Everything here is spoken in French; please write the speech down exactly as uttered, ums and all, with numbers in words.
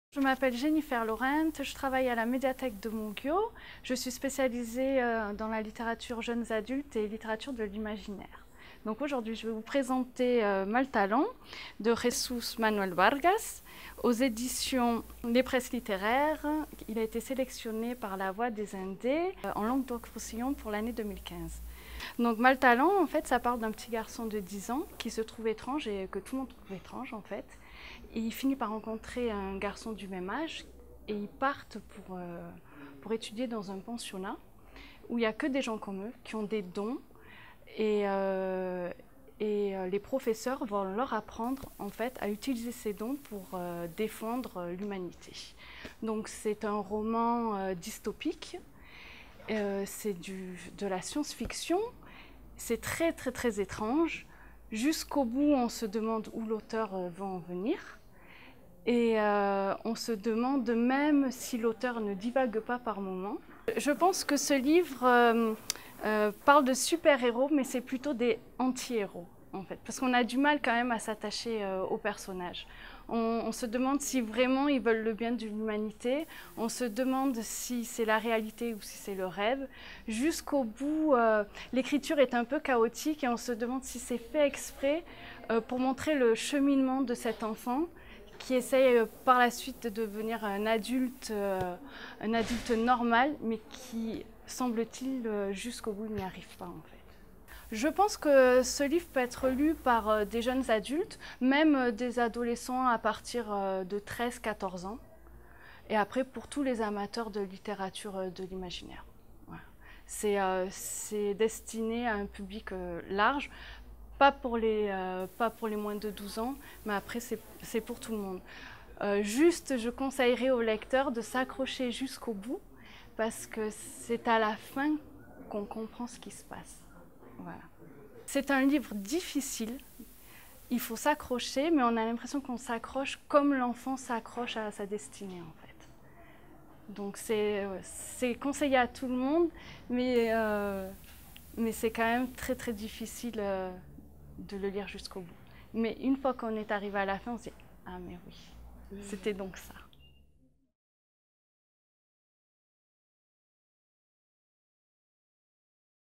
Je m'appelle Jennifer Laurent, je travaille à la médiathèque de Monguio. Je suis spécialisée dans la littérature jeunes adultes et littérature de l'imaginaire. Donc aujourd'hui, je vais vous présenter Maltalent de Jesus Manuel Vargas aux éditions Les Presses littéraires. Il a été sélectionné par La Voix des Indés en Languedoc-Roussillon pour l'année deux mille quinze. Donc Maltalent, en fait, ça parle d'un petit garçon de dix ans qui se trouve étrange et que tout le monde trouve étrange, en fait. Et il finit par rencontrer un garçon du même âge et ils partent pour, euh, pour étudier dans un pensionnat où il n'y a que des gens comme eux qui ont des dons et, euh, et euh, les professeurs vont leur apprendre en fait à utiliser ces dons pour euh, défendre l'humanité. Donc c'est un roman euh, dystopique, euh, c'est de la science-fiction, c'est très très très étrange. Jusqu'au bout, on se demande où l'auteur va en venir. Et euh, on se demande même si l'auteur ne divague pas par moments. Je pense que ce livre euh, euh, parle de super-héros, mais c'est plutôt des anti-héros, en fait. Parce qu'on a du mal quand même à s'attacher euh, aux personnages. On, on se demande si vraiment ils veulent le bien de l'humanité. On se demande si c'est la réalité ou si c'est le rêve. Jusqu'au bout, euh, l'écriture est un peu chaotique et on se demande si c'est fait exprès euh, pour montrer le cheminement de cet enfant qui essaye par la suite de devenir un adulte, euh, un adulte normal, mais qui, semble-t-il, jusqu'au bout n'y arrive pas en fait. Je pense que ce livre peut être lu par des jeunes adultes, même des adolescents à partir de treize à quatorze ans, et après pour tous les amateurs de littérature de l'imaginaire. Voilà. C'est euh, destiné à un public euh, large. Pas pour, les, euh, pas pour les moins de douze ans, mais après c'est pour tout le monde. Euh, juste, je conseillerais aux lecteurs de s'accrocher jusqu'au bout, parce que c'est à la fin qu'on comprend ce qui se passe. Voilà. C'est un livre difficile, il faut s'accrocher, mais on a l'impression qu'on s'accroche comme l'enfant s'accroche à sa destinée en fait. Donc c'est conseillé à tout le monde, mais, euh, mais c'est quand même très très difficile euh, de le lire jusqu'au bout. Mais une fois qu'on est arrivé à la fin, on se dit « Ah mais oui, c'était donc ça ».